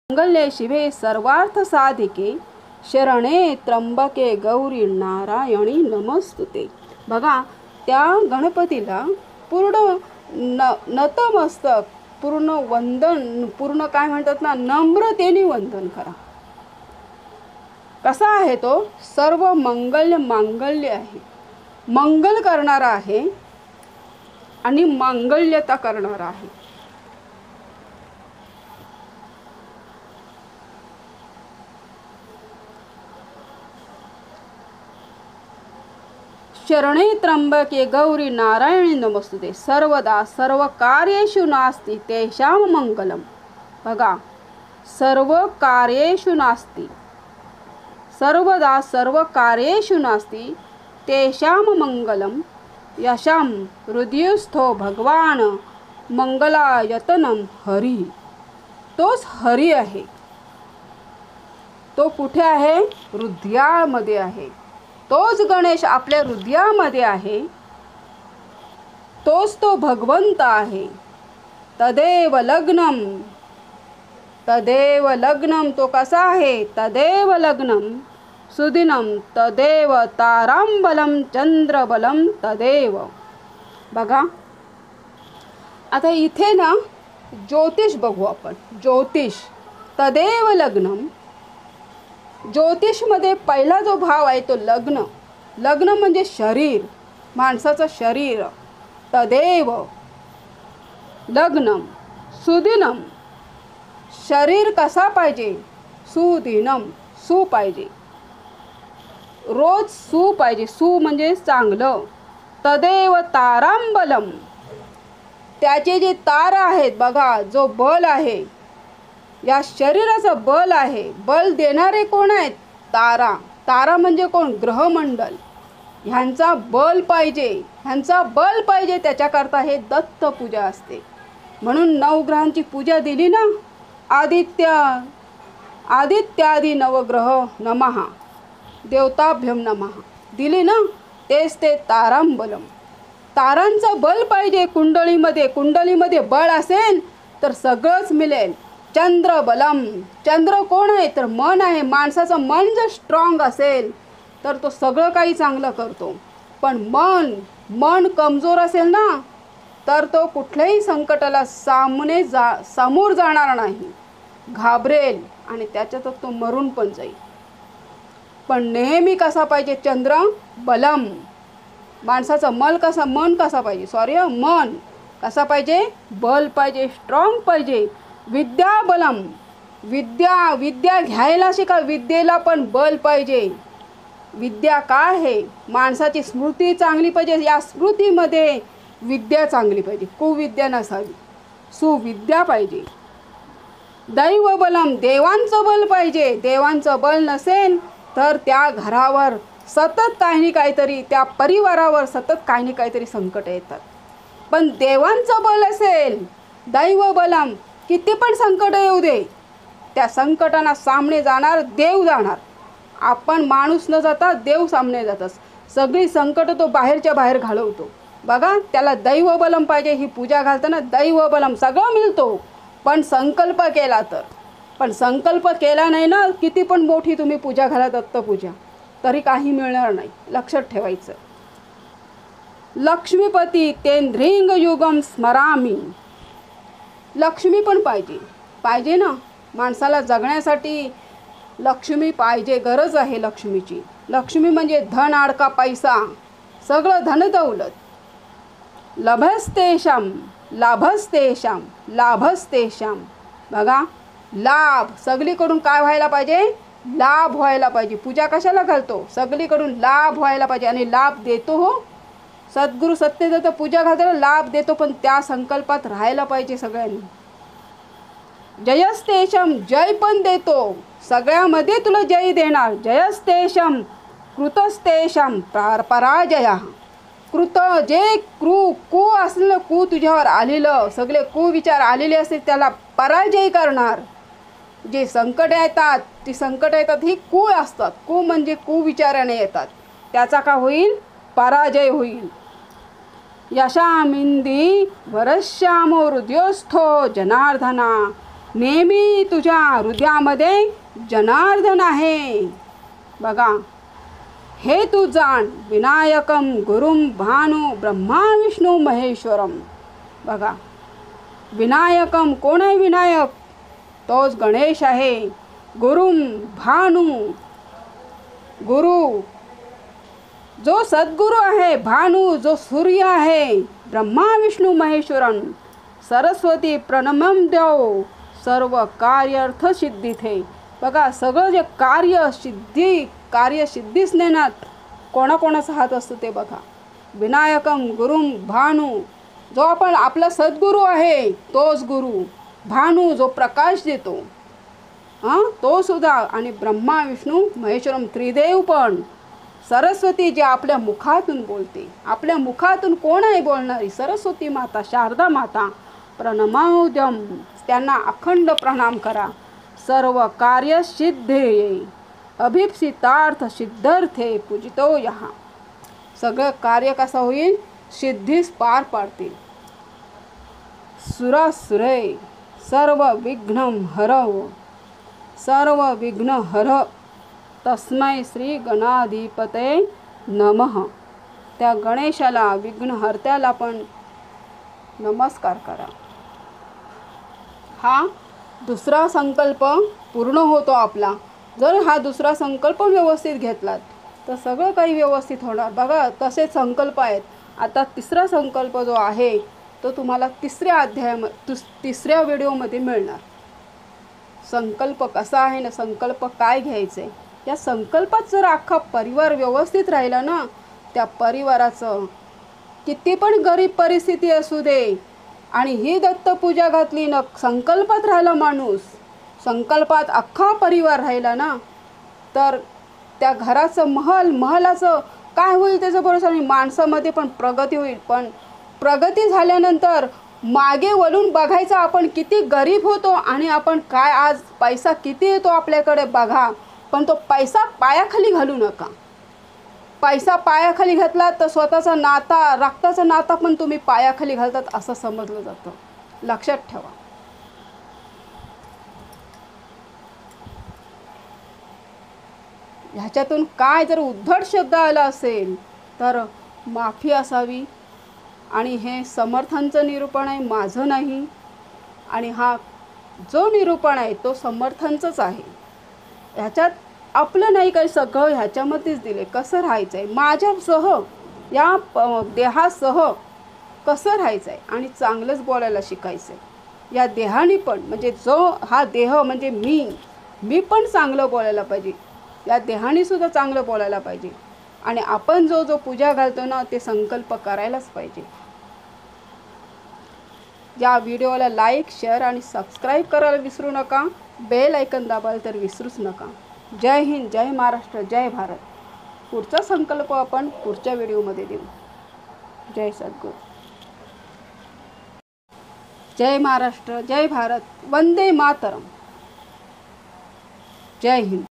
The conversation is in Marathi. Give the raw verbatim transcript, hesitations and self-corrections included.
मंगल्ये शिवे सर्वार्थ साधिके शरणे त्र्यंबके गौरी नारायणी नमस्तुते. बघा, त्या गणपतीला पूर्ण न नतमस्तक, पूर्ण वंदन, पूर्ण काय म्हणतात ना, नम्रतेने वंदन करा. कसा आहे तो? सर्व मंगल्य मांगल्य आहे, मंगल करणारा आहे आणि मांगल्यता करणारा आहे. शरणे त्र्यंबके गौरी नारायणी नमस्तुते. सर्वदा सर्व कार्येषु नास्ति तेषां मंगलम. बघा, सर्व कार्येषु नास्ति, सर्वदा सर्व कार्येषु नास्ति तेषां मंगलम यशाम हृदयस्थो भगवान मंगलायतनम हरी. तोच हरी आहे. तो कुठे आहे? हृदयामध्ये आहे. तोच गणेश आपल्या हृदयामध्ये आहे. तोच तो भगवंत आहे. तदेव लग्नम, तदेव लग्नम. तो कसा आहे? तदेव लग्नम सुदिनम तदेव तारांबलम चंद्रबलम तदेव. बघा, आता इथे ना ज्योतिष बघू आपण. ज्योतिष तदेव लग्नम. ज्योतिषमध्ये पहिला जो भाव आहे तो लग्न. लग्न म्हणजे शरीर, माणसाचं शरीर. तदेव लग्नम सुदिनम. शरीर कसा पाहिजे? सुदिनम, सु पाहिजे. रोज सु पाहिजे. सु म्हणजे चांगलं. तदेव तारांबलम. त्याचे जे तारा आहेत बघा, जो बल आहे, या शरीराचं बल आहे. बल देणारे कोण आहेत? तारा. तारा म्हणजे कोण? ग्रहमंडल. ह्यांचा बल पाहिजे, ह्यांचा बल पाहिजे. त्याच्याकरता हे दत्त पूजा असते. म्हणून नवग्रहांची पूजा दिली ना. आदित्य आदित्यादी नवग्रह नमः देवताभ्यम नमः दिली ना. तेच ते तारांबलम. तारांचं बल पाहिजे कुंडलीमध्ये. कुंडलीमध्ये बळ असेल तर सगळंच मिळेल. चंद्रबलम. चंद्र कोण आहे? तर मन आहे. माणसाचं मन जर स्ट्रॉंग असेल तर तो सगळं काही चांगलं करतो. पण मन मन कमजोर असेल ना तर तो कुठल्याही संकटाला सामने जा समोर जाणार नाही, घाबरेल आणि त्याच्यात तो मरून पण जाईल. पण नेहमी कसा पाहिजे? चंद्र बलम. माणसाचं मन कसा मन कसा पाहिजे सॉरी मन कसा पाहिजे? बल पाहिजे, स्ट्रॉंग पाहिजे. विद्या बलम. विद्या विद्या घ्यायला शिका. विद्येला पण बल पाहिजे. विद्या काय आहे? माणसाची स्मृती चांगली पाहिजे. या स्मृतीमध्ये विद्या चांगली पाहिजे, कुविद्या नसावी. सुविद्या पाहिजे. दैव बलम. देवांचं बल पाहिजे. देवांचं बल नसेल तर त्या घरावर सतत काही ना काहीतरी, त्या परिवारावर सतत काही ना काहीतरी संकट येतात. पण देवांचं बल असेल, दैव बलम, किती पण संकट येऊ दे, त्या संकटांना सामने जाणार देव जाणार. आपण माणूस न जाता देव सामने जातात. सगळी संकट तो बाहेरच्या बाहेर घालवतो. बघा, त्याला दैव बलम पाहिजे. ही पूजा घालताना दैव बलम सगळं मिळतो, पण संकल्प केला तर. पण संकल्प केला नाही ना, किती पण मोठी तुम्ही पूजा घाला, दत्तपूजा, तरी काही मिळणार नाही. लक्षात ठेवायचं. लक्ष्मीपती तेंद्रिंग युगम स्मरामी. लक्ष्मी पण पाहिजे. पाहिजे ना, माणसाला जगण्यासाठी लक्ष्मी पाहिजे. गरज आहे लक्ष्मीची. लक्ष्मी म्हणजे धन, आडका, पैसा, सगळं धन दौलत. लभस्तेषाम लाभस्तेषाम लाभस्तेषाम. बघा, लाभ सगळीकडून काय व्हायला पाहिजे? लाभ व्हायला पाहिजे. पूजा कशाला घालतो? सगळीकडून लाभ व्हायला पाहिजे. आणि लाभ देतो हो सद्गुरू सत्यदत्त. पूजा घालताना लाभ देतो, पण त्या संकल्पात राहायला पाहिजे सगळ्यांनी. जयस्तेषम. जय पण देतो. सगळ्यामध्ये तुला जय देणार. जयस्तेषम कृतस्तेषम पराजया. कृत जे कृ कु असलेलं, कु तुझ्यावर आलेलं, सगळे कुविचार आलेले असते त्याला पराजय करणार. जे संकट येतात, ती संकट येतात ही कु असतात. कु म्हणजे कुविचाराने येतात. त्याचा का होईल? पराजय होईल. यशामिंदी वरश्यामो हृदयस्थो जनार्दना नेहमी तुझ्या हृदयामध्ये जनार्दन आहे. बघा, हे तू जाण विनायकम गुरुम भानू ब्रह्मा विष्णू महेश्वरम. बघा, विनायकम कोण आहे? विनायक तोच गणेश आहे. गुरुम भानू, गुरु जो सद्गुरु आहे. भानू जो सूर्य आहे. ब्रह्मा विष्णू महेश्वरन सरस्वती प्रणमम देव सर्व कार्यार्थ सिद्धी थे. बघा, सगळं जे कार्य सिद्धी कार्य सिद्धीच नेण्यात कोणाकोणाचा हात असतो ते बघा. विनायकम गुरुम भानू जो आपण आपला सद्गुरू आहे तोच गुरु. भानू जो प्रकाश देतो हां तो सुद्धा. आणि ब्रह्मा विष्णू महेश्वरम त्रिदेव पण. सरस्वती जे आपल्या मुखातून बोलते. आपल्या मुखातून कोण आहे बोलणारी? सरस्वती माता, शारदा माता. प्रणमाद्यम त्यांना अखंड प्रणाम करा. सर्व कार्य सिद्धे अभिप्सितार्थ सिद्धर्थे पूजितो यहा. सगळं कार्य कसं होईल? सिद्धीस पार पाडतील. सुरासुरे सर्व विघ्नं हरव सर्व विघ्न हर तस्मै श्री गणाधिपते नमः. त्या गणेशाला विघ्नहर्त्याला पण नमस्कार करा. हा दुसरा संकल्प पूर्ण होतो आपला. जर हा दुसरा संकल्प व्यवस्थित घेतलात तर सगळं काही व्यवस्थित होणार. बघा कसे संकल्प आहेत. आता तिसरा संकल्प जो आहे तो तुम्हाला तिसऱ्या अध्यायामध्ये तिसऱ्या व्हिडिओमध्ये मिळणार. संकल्प कसा आहे ना, संकल्प काय घ्यायचं आहे. या संकल्पात जर अख्खा परिवार व्यवस्थित राहिला ना, त्या परिवाराचं किती पण गरीब परिस्थिती असू दे आणि ही दत्तपूजा घातली ना, संकल्पात राहिला माणूस, संकल्पात अख्खा परिवार राहिला ना, तर त्या घराचं महल महलाचं काय होईल त्याचं भरोसा नाही. माणसामध्ये पण प्रगती होईल. पण प्रगती झाल्यानंतर मागे वळून बघायचं आपण किती गरीब होतो आणि आपण काय आज पैसा किती येतो आपल्याकडे बघा. पण तो पैसा पायाखाली घालू नका. पैसा पायाखाली घातला तर स्वतःचा नाता रक्ताचा नाता पण तुम्ही पायाखाली घालतात असं समजलं जातं. लक्षात ठेवा. ह्याच्यातून काय जर उद्धट शब्द आला असेल तर माफी असावी. आणि हे समर्थांचं निरूपण आहे, माझं नाही. आणि हा जो निरूपण आहे तो समर्थांचंच आहे. ह्याच्यात आपलं नाही काही, सगळं ह्याच्यामध्येच दिले कसं राहायचं आहे, माझ्यासह या देहासह कसं राहायचं आहे आणि चांगलंच बोलायला शिकायचं आहे. या देहाने पण म्हणजे जो हा देह म्हणजे मी मी पण चांगलं बोलायला पाहिजे. या देहाने सुद्धा चांगलं बोलायला पाहिजे. आणि आपण जो जो पूजा घालतो ना ते संकल्प करायलाच पाहिजे. या व्हिडिओला लाईक शेअर आणि सबस्क्राईब करायला विसरू नका. बेल आयकन दाबायला तर विसरूच नका. जय हिंद, जय महाराष्ट्र, जय भारत. पुढचा संकल्प आपण पुढच्या व्हिडिओमध्ये देऊ. जय सद्गुरू. जय महाराष्ट्र, जय भारत, वंदे मातरम. जय हिंद.